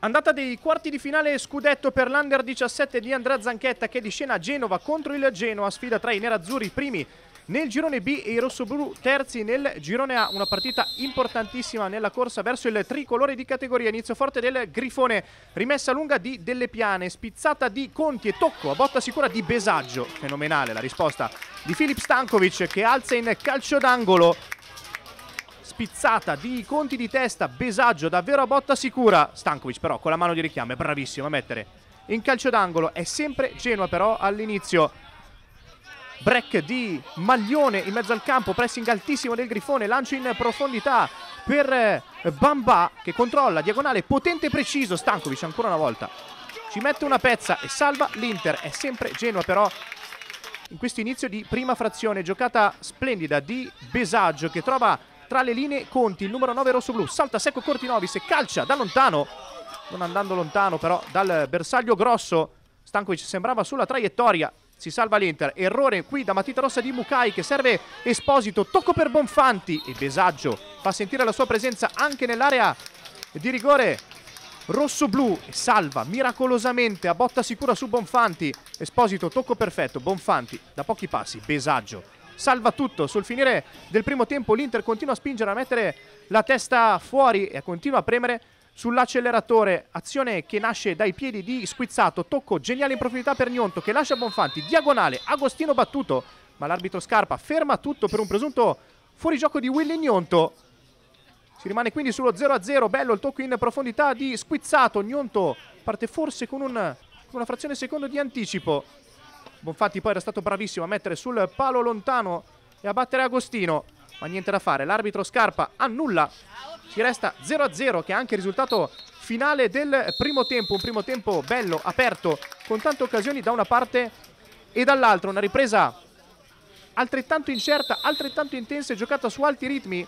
Andata dei quarti di finale scudetto per l'Under 17 di Andrea Zanchetta, che è di scena a Genova contro il Genoa, sfida tra i nerazzurri primi nel girone B e i rossoblù terzi nel girone A. Una partita importantissima nella corsa verso il tricolore di categoria. Inizio forte del Grifone, rimessa lunga di Delle Piane, spizzata di Conti e tocco a botta sicura di Besaggio. Fenomenale la risposta di Filip Stankovic, che alza in calcio d'angolo. Spizzata di Conti di testa, Besaggio davvero a botta sicura. Stankovic però con la mano di richiamo è bravissimo a mettere in calcio d'angolo. È sempre Genoa però all'inizio. Break di Maglione in mezzo al campo, pressing altissimo del Grifone, lancio in profondità per Bamba che controlla, diagonale potente e preciso. Stankovic ancora una volta ci mette una pezza e salva l'Inter. È sempre Genoa però in questo inizio di prima frazione. Giocata splendida di Besaggio che trova tra le linee Conti, il numero 9 rossoblù, salta secco Cortinovis e calcia da lontano, non andando lontano però dal bersaglio grosso. Stankovic sembrava sulla traiettoria, si salva l'Inter. Errore qui da matita rossa di Mukai che serve Esposito, tocco per Bonfanti e Besaggio fa sentire la sua presenza anche nell'area di rigore rossoblù e salva miracolosamente a botta sicura su Bonfanti. Esposito, tocco perfetto, Bonfanti da pochi passi, Besaggio salva tutto. Sul finire del primo tempo l'Inter continua a spingere, a mettere la testa fuori e continua a premere sull'acceleratore. Azione che nasce dai piedi di Squizzato, tocco geniale in profondità per Gnonto che lascia Bonfanti, diagonale, Agostino battuto, ma l'arbitro Scarpa ferma tutto per un presunto fuorigioco di Willy Gnonto. Si rimane quindi sullo 0-0, bello il tocco in profondità di Squizzato. Gnonto parte forse con una frazione secondo di anticipo. Bonfanti poi era stato bravissimo a mettere sul palo lontano e a battere Agostino, ma niente da fare, l'arbitro Scarpa annulla. Si resta 0-0 che è anche il risultato finale del primo tempo. Un primo tempo bello, aperto, con tante occasioni da una parte e dall'altra. Una ripresa altrettanto incerta, altrettanto intensa e giocata su alti ritmi.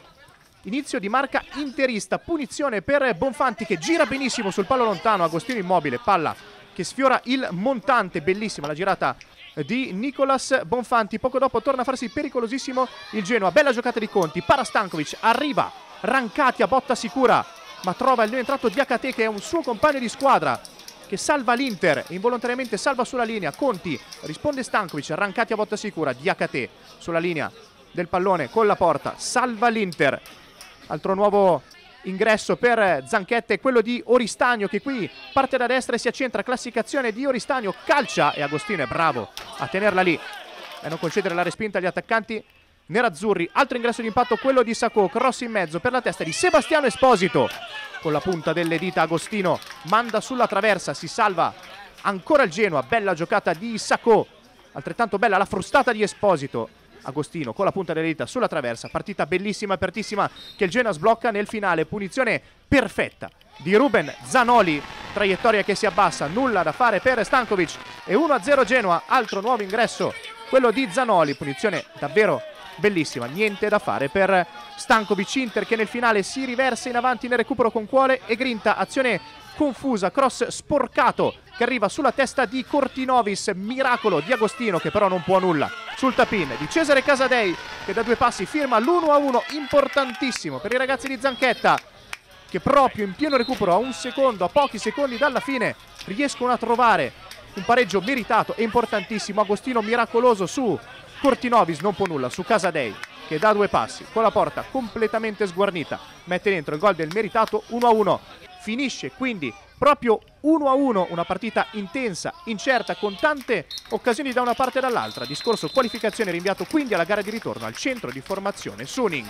Inizio di marca interista, punizione per Bonfanti che gira benissimo sul palo lontano. Agostino immobile, palla che sfiora il montante, bellissima la girata di Nicolas Bonfanti. Poco dopo torna a farsi pericolosissimo il Genoa. Bella giocata di Conti, para Stankovic, arriva Rancati a botta sicura, ma trova il rientrato Diakate che è un suo compagno di squadra che salva l'Inter, involontariamente salva sulla linea. Conti, risponde Stankovic, Rancati a botta sicura, Diakate sulla linea del pallone con la porta, salva l'Inter. Altro nuovo ingresso per Zanchetta è quello di Oristagno che qui parte da destra e si accentra. Classificazione di Oristagno, calcia e Agostino è bravo a tenerla lì e non concedere la respinta agli attaccanti nerazzurri. Altro ingresso di impatto quello di Sacco, cross in mezzo per la testa di Sebastiano Esposito. Con la punta delle dita Agostino manda sulla traversa, si salva ancora il Genoa. Bella giocata di Sacco, altrettanto bella la frustata di Esposito. Agostino con la punta delle dita sulla traversa, partita bellissima, apertissima che il Genoa sblocca nel finale. Punizione perfetta di Ruben Zanoli, traiettoria che si abbassa, nulla da fare per Stankovic e 1-0 Genoa. Altro nuovo ingresso quello di Zanoli, punizione davvero bellissima, niente da fare per Stankovic. Inter che nel finale si riversa in avanti nel recupero con Cuole e Grinta, azione confusa, cross sporcato che arriva sulla testa di Cortinovis, miracolo di Agostino che però non può nulla sul tap-in di Cesare Casadei che da due passi firma l'1-1 importantissimo per i ragazzi di Zanchetta che proprio in pieno recupero a un secondo, a pochi secondi dalla fine riescono a trovare un pareggio meritato e importantissimo. Agostino miracoloso su Cortinovis, non può nulla su Casadei che da due passi con la porta completamente sguarnita mette dentro il gol del meritato 1-1. Finisce quindi proprio 1-1, una partita intensa, incerta, con tante occasioni da una parte e dall'altra. Discorso qualificazione rinviato quindi alla gara di ritorno al centro di formazione Suning.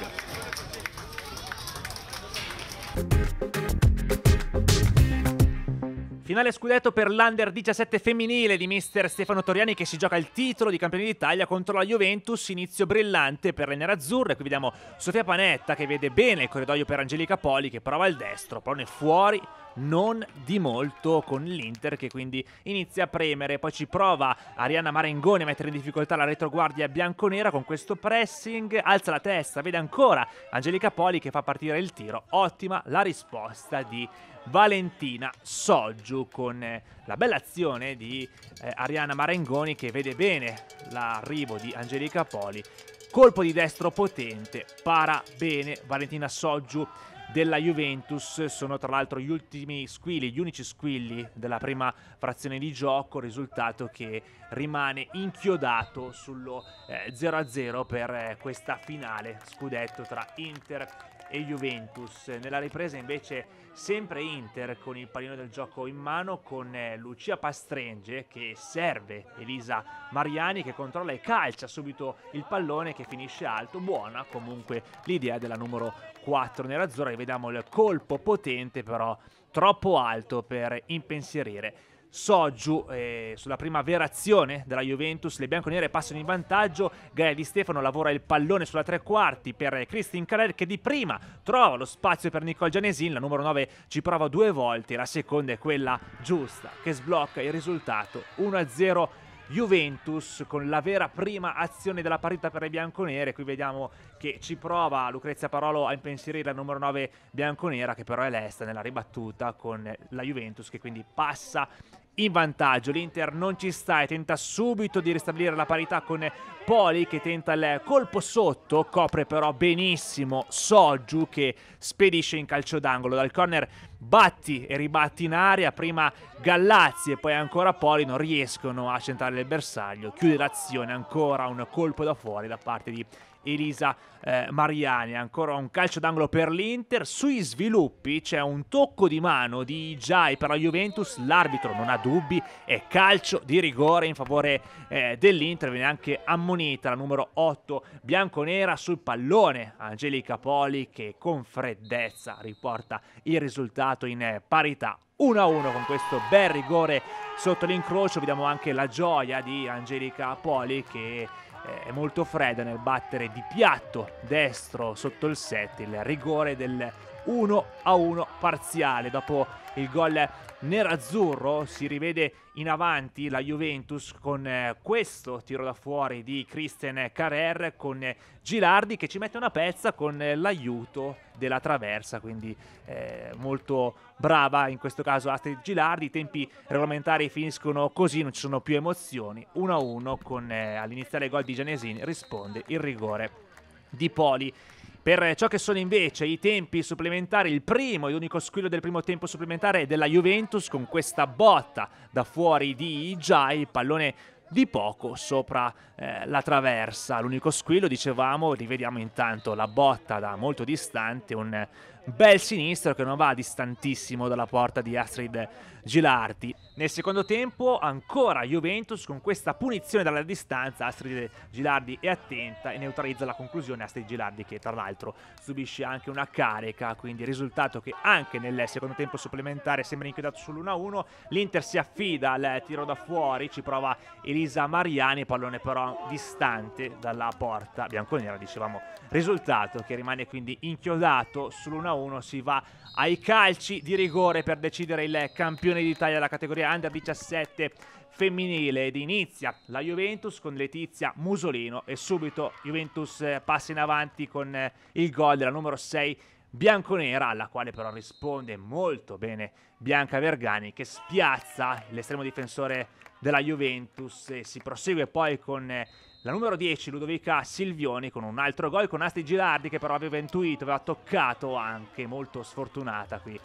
Finale scudetto per l'Under 17 femminile di mister Stefano Toriani che si gioca il titolo di campione d'Italia contro la Juventus. Inizio brillante per le nerazzurre. Qui vediamo Sofia Panetta che vede bene il corridoio per Angelica Poli che prova il destro, pallone fuori, non di molto, con l'Inter che quindi inizia a premere. Poi ci prova Arianna Marengoni a mettere in difficoltà la retroguardia bianconera con questo pressing, alza la testa, vede ancora Angelica Poli che fa partire il tiro. Ottima la risposta di Valentina Soggiu con la bella azione di Arianna Marengoni che vede bene l'arrivo di Angelica Poli. Colpo di destro potente, para bene Valentina Soggiu della Juventus. Sono tra l'altro gli unici squilli della prima frazione di gioco, risultato che rimane inchiodato sullo 0-0 per questa finale scudetto tra Inter e Juventus. Nella ripresa invece sempre Inter con il pallino del gioco in mano, con Lucia Pastrenge che serve Elisa Mariani, che controlla e calcia subito il pallone che finisce alto. Buona comunque l'idea della numero 4 nerazzurra, e vediamo il colpo potente però troppo alto per impensierire Soggiu. Sulla prima vera azione della Juventus le bianconere passano in vantaggio. Gaia Di Stefano lavora il pallone sulla tre quarti per Christine Carrer, che di prima trova lo spazio per Nicole Gianesin. La numero 9 ci prova 2 volte, la seconda è quella giusta che sblocca il risultato. 1-0 Juventus, con la vera prima azione della partita per le bianconere. Qui vediamo che ci prova Lucrezia Parolo a impensierire la numero 9 bianconera, che però è lesta nella ribattuta con la Juventus, che quindi passa in vantaggio. L'Inter non ci sta e tenta subito di ristabilire la parità con Poli, che tenta il colpo sotto, copre però benissimo Soggiu, che spedisce in calcio d'angolo. Dal corner batti e ribatti in aria, prima Gallazzi e poi ancora Poli non riescono a centrare il bersaglio. Chiude l'azione ancora un colpo da fuori da parte di Elisa Mariani. Ancora un calcio d'angolo per l'Inter. Sui sviluppi c'è un tocco di mano di Jai per la Juventus, l'arbitro non ha dubbi, è calcio di rigore in favore dell'Inter. Viene anche ammonita la numero 8 bianconera sul pallone Angelica Poli, che con freddezza riporta il risultato in parità 1-1 con questo bel rigore sotto l'incrocio. Vediamo anche la gioia di Angelica Poli, che è molto fredda nel battere di piatto destro sotto il set il rigore del 1-1 parziale. Dopo il gol nerazzurro si rivede in avanti la Juventus con questo tiro da fuori di Christine Carrer, con Gilardi che ci mette una pezza con l'aiuto della traversa, quindi molto brava in questo caso Astrid Gilardi. I tempi regolamentari finiscono così, non ci sono più emozioni. 1-1 con all'iniziale gol di Gianesin risponde il rigore di Poli. Per ciò che sono invece i tempi supplementari, il primo e unico squillo del primo tempo supplementare è della Juventus, con questa botta da fuori di Jai, pallone di poco sopra la traversa. L'unico squillo, dicevamo, rivediamo intanto la botta da molto distante, un bel sinistro che non va distantissimo dalla porta di Astrid Gilardi. Nel secondo tempo ancora Juventus con questa punizione dalla distanza. Astrid Gilardi è attenta e neutralizza la conclusione. Astrid Gilardi, che tra l'altro subisce anche una carica, quindi risultato che anche nel secondo tempo supplementare sembra inchiodato sull'1-1. L'Inter si affida al tiro da fuori, ci prova Elisa Mariani, pallone però distante dalla porta bianconera, dicevamo, risultato che rimane quindi inchiodato sull'1-1. Si va ai calci di rigore per decidere il campione d'Italia della categoria Under 17 femminile, ed inizia la Juventus con Letizia Musolino e subito Juventus passa in avanti con il gol della numero 6 bianconera, alla quale però risponde molto bene Bianca Vergani, che spiazza l'estremo difensore della Juventus, e si prosegue poi con la numero 10 Ludovica Silvioni con un altro gol, con Astrid Gilardi che però aveva intuito, aveva toccato, anche molto sfortunata qui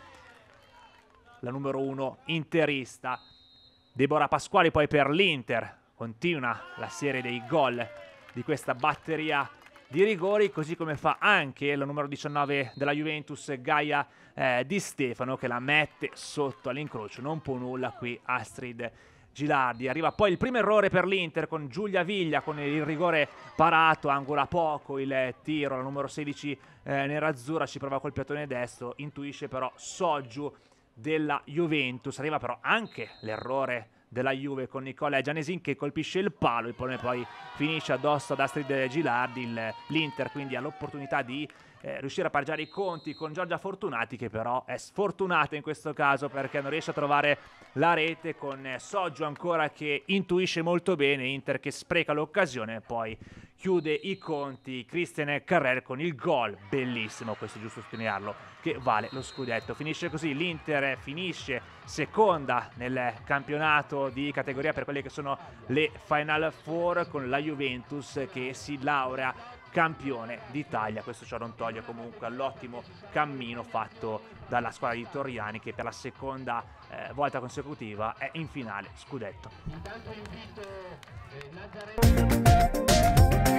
la numero 1 interista. Deborah Pasquali poi per l'Inter, continua la serie dei gol di questa batteria di rigori, così come fa anche la numero 19 della Juventus Gaia Di Stefano, che la mette sotto all'incrocio. Non può nulla qui Astrid Gilardi. Arriva poi il primo errore per l'Inter con Giulia Viglia, con il rigore parato, angola poco il tiro. La numero 16 nerazzurra ci prova col piattone destro, intuisce però Soggiu della Juventus. Arriva però anche l'errore della Juve con Nicola Gianesin, che colpisce il palo, il pallone poi finisce addosso ad Astrid Gilardi. L'Inter quindi ha l'opportunità di riuscire a pareggiare i conti con Giorgia Fortunati, che però è sfortunata in questo caso perché non riesce a trovare la rete, con Soggiu ancora che intuisce molto bene, Inter che spreca l'occasione. Poi chiude i conti Christine Carrer con il gol, bellissimo questo, è giusto sottolinearlo, che vale lo scudetto. Finisce così, l'Inter finisce seconda nel campionato di categoria per quelle che sono le Final Four, con la Juventus che si laurea campione d'Italia. Questo ciò non toglie comunque all'ottimo cammino fatto dalla squadra di Torriani, che per la seconda volta consecutiva è in finale scudetto.